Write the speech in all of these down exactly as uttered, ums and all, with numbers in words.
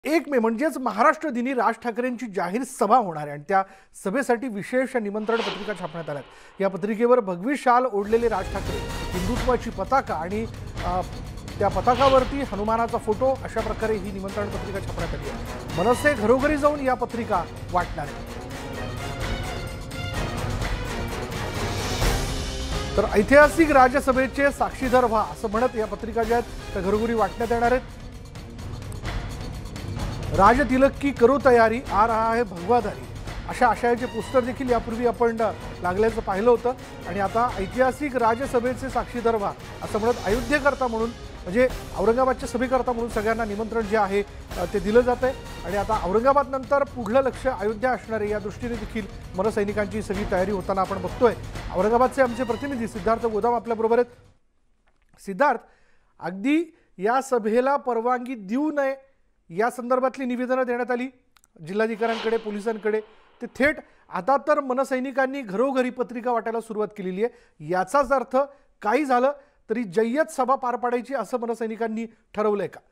एक मे म्हणजेच महाराष्ट्र दिनी राज ठाकरेंची जाहीर सभा होणार आहे आणि त्या सभेसाठी विशेष निमंत्रण पत्रिका छापण्यात आल्यात। या पत्रिकेवर भगवी शाल ओढलेले राज ठाकरे, हिंदुत्वाची पताका आणि त्या पताकावरती हनुमानाचा फोटो अशा प्रकारे ही निमंत्रण पत्रिका छापण्यात आली आहे। मनसे घरोघरी जाऊन या पत्रिका वाटणार आहे। तर ऐतिहासिक राज्यसभेचे साक्षीदार व्हा असं म्हणत या पत्रिका ज्या आहेत त्या घरोघरी वाटण्यात येणार आहेत। राज तिलक की करो तयारी, आ रहा है भगवाधारी अशा आशयाचे पोस्टर देखील यापूर्वी आपण लागल्याचं पाहिलं होतं आणि आता ऐतिहासिक राज्यसभेचे साक्षीदार व्हा असं म्हणत अयोध्येकरता म्हणून म्हणजे औरंगाबादच्या सभेकरता म्हणून सगळ्यांना निमंत्रण जे आहे ते दिलं जात आहे आणि आता औरंगाबाद नंतर पुढलं लक्ष अयोध्या असणार आहे। या दृष्टीने देखील मनसैनिकांची सगळी तयारी होताना आपण बघतोय। औरंगाबादचे आमचे प्रतिनिधी सिद्धार्थ गोदाम आपल्याबरोबर आहेत। सिद्धार्थ, अगदी या सभेला परवानगी देऊ नये या संदर्भातली निवेदनं देण्यात आली जिल्हाधिकाऱ्यांकडे, पोलिसांकडे, ते थेट आता तर मनसैनिकांनी घरोघरी पत्रिका वाटायला सुरुवात केलेली आहे। याचाच अर्थ काही झालं तरी जय्यत सभा पार पाडायची असं मनसैनिकांनी ठरवलंय का?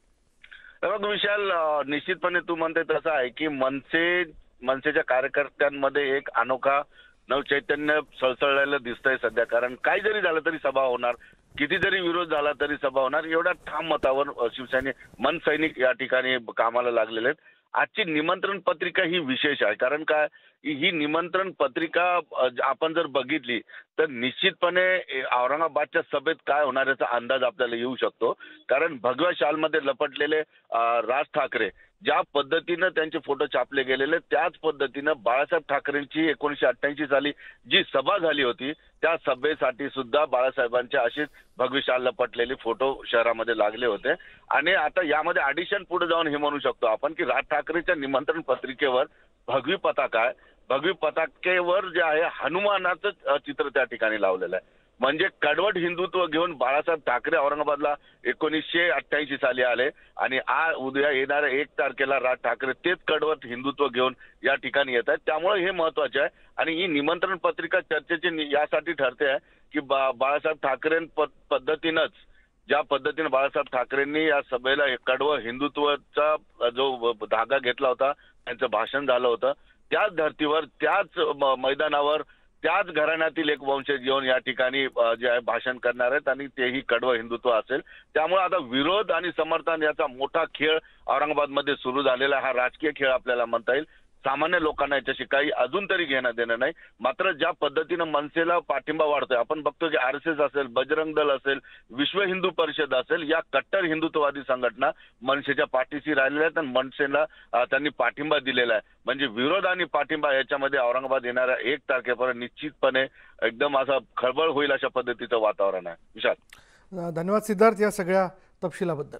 बघ विशाल, निश्चितपणे तू म्हणते तसं आहे की मनसे मनसेच्या कार्यकर्त्यांमध्ये एक अनोखा नवचैतन्य सळसळलेलं दिसतंय सध्या। कारण काही जरी झालं तरी सभा होणार, किती जरी विरोध झाला तरी सभा होणार, एवढ्या ठाम मतावर शिवसैनिक मनसैनिक या ठिकाणी कामाला लागलेले आहेत। आजची निमंत्रण पत्रिका ही विशेष आहे कारण काय, ही निमंत्रण पत्रिका आपण जर बघितली तर निश्चितपणे औरंगाबादच्या सभेत काय होणार याचा अंदाज आपल्याला येऊ शकतो। कारण भगव्या शालमध्ये लपटलेले राज ठाकरे ज्या पद्धतीनं त्यांचे फोटो छापले गेलेले त्याच पद्धतीनं बाळासाहेब ठाकरेंची एकोणीसशे अठ्ठ्याऐंशी साली जी सभा झाली होती त्या सभेसाठी सुद्धा बाळासाहेबांचे अशीच भगवी शाल लपटलेले फोटो शहरामध्ये लागले होते। आणि आता यामध्ये ॲडिशन पुढे जाऊन हे म्हणू शकतो आपण की राज ठाकरेच्या निमंत्रण पत्रिकेवर भगवी पताका आहे, भगवी पताकेवर जे आहे हनुमानाचं चित्र त्या ठिकाणी लावलेलं आहे। म्हणजे कडवट हिंदुत्व घेऊन बाळासाहेब ठाकरे औरंगाबादला एकोणीसशे अठ्ठ्याऐंशी साली आले आणि आज उद्या येणाऱ्या एक तारखेला राज ठाकरे तेच कडवट हिंदुत्व घेऊन या ठिकाणी येत आहेत। त्यामुळे हे महत्वाचे आहे आणि ही निमंत्रण पत्रिका चर्चेची यासाठी ठरते आहे की बा बाळासाहेब ठाकरे पद्धतीनंच ज्या पद्धतीने बाळासाहेब ठाकरेंनी या सभेला कडवं हिंदुत्वाचा जो धागा घेतला होता, त्यांचं भाषण झालं होतं, त्याच धर्तीवर त्याच मैदानावर त्याच घराण्यातील एक वंशज येऊन या ठिकाणी जे आहे भाषण करणार आहेत आणि तेही कडवं हिंदुत्व असेल। त्यामुळे आता विरोध आणि समर्थन याचा मोठा खेळ औरंगाबादमध्ये सुरू झालेला हा राजकीय खेळ आपल्याला म्हणता येईल। सामान्य लोकांना याच्याशी काही अजून तरी घेणं देणं नाही। मात्र ज्या पद्धतीनं मनसेला पाठिंबा वाढतोय, आपण बघतो की आर एस एस असेल, बजरंग दल असेल, विश्व हिंदू परिषद असेल, या कट्टर हिंदुत्ववादी संघटना मनसेच्या पाठीशी राहिलेल्या आहेत आणि मनसेला त्यांनी पाठिंबा दिलेला आहे। म्हणजे विरोध आणि पाठिंबा याच्यामध्ये औरंगाबाद येणाऱ्या एक तारखेपर्यंत निश्चितपणे एकदम असं खळबळ होईल अशा पद्धतीचं वातावरण आहे। विशाल, धन्यवाद सिद्धार्थ या सगळ्या तपशिलाबद्दल।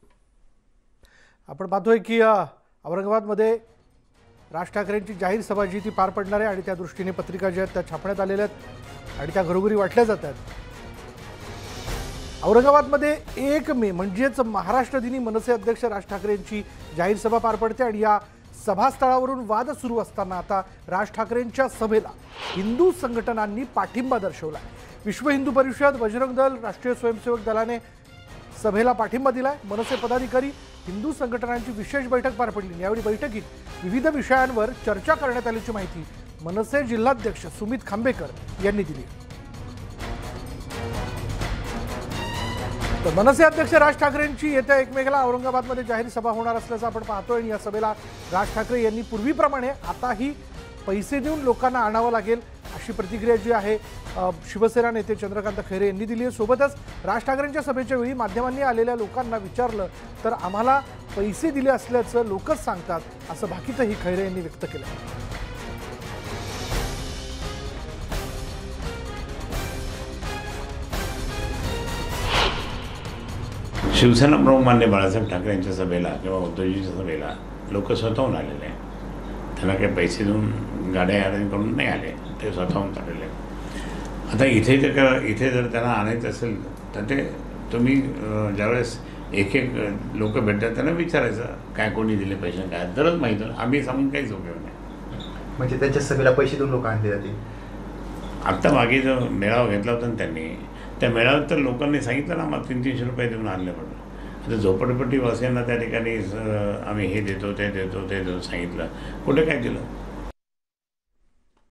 आपण पाहतोय की औरंगाबादमध्ये राज ठाकरेंची जाहीर सभा जी ती पार पडणार आहे आणि त्या दृष्टीने पत्रिका ज्या आहेत त्या छापण्यात आलेल्या आहेत आणि त्या घरोघरी वाटल्या जात आहेत। औरंगाबादमध्ये एक मे म्हणजेच महाराष्ट्र दिनी मनसे अध्यक्ष राज ठाकरेंची जाहीर सभा पार पडते आणि या सभास्थळावरून वाद सुरू असताना आता राज ठाकरेंच्या सभेला हिंदू संघटनांनी पाठिंबा दर्शवला। विश्व हिंदू परिषद, बजरंग दल, राष्ट्रीय स्वयंसेवक दलाने सभेला पाठिंबा दिलाय। मनसे पदाधिकारी, हिंदू संघटनांची विशेष बैठक पार पडली। यावेळी बैठकीत विविध विषयांवर चर्चा करण्यात आल्याची माहिती मनसे जिल्हाध्यक्ष सुमित खांबेकर यांनी दिली। तर मनसे अध्यक्ष राज ठाकरेंची येत्या एक मेला औरंगाबादमध्ये जाहीर सभा होणार असल्याचं आपण पाहतोय आणि या सभेला राज ठाकरे यांनी पूर्वीप्रमाणे आताही पैसे देऊन लोकांना आणावं लागेल अशी प्रतिक्रिया जी आहे शिवसेना नेते चंद्रकांत खैरे यांनी दिली आहे। सोबतच राज ठाकरेंच्या सभेच्या वेळी माध्यमांनी आलेल्या लोकांना विचारलं तर आम्हाला पैसे दिले असल्याचं लोकच सांगतात असं भाकीतही खैरे यांनी व्यक्त केलं। शिवसेना प्रमुख मान्य बाळासाहेब ठाकरे यांच्या सभेला किंवा उद्धवजींच्या सभेला लोक स्वतःहून आलेले आहेत। त्यांना काही पैसे देऊन गाड्या अरेंज करून नाही आले, ते स्वतःहून आलेले आहेत। आता इथे जर इथे जर त्यांना आणायचं असेल तर ते तुम्ही ज्यावेळेस एक एक लोक भेटतात त्यांना विचारायचं काय कोणी दिले पैसे, काय दरच माहीत होतं, आम्ही सांगून काहीच उपयोग नाही। म्हणजे त्यांच्या सभेला पैसे देऊन लोक आणले जाते। आत्ता मागे जो मेळावा घेतला होता ना त्यांनी, त्या मेळाव्यात तर लोकांनी सांगितलं ना मग तीन तीनशे रुपये देऊन आणले म्हणून। तर झोपडपट्टी वासियांना त्या ठिकाणी स- आम्ही हे देतो ते देतो ते देतो सांगितलं, कुठे काय दिलं?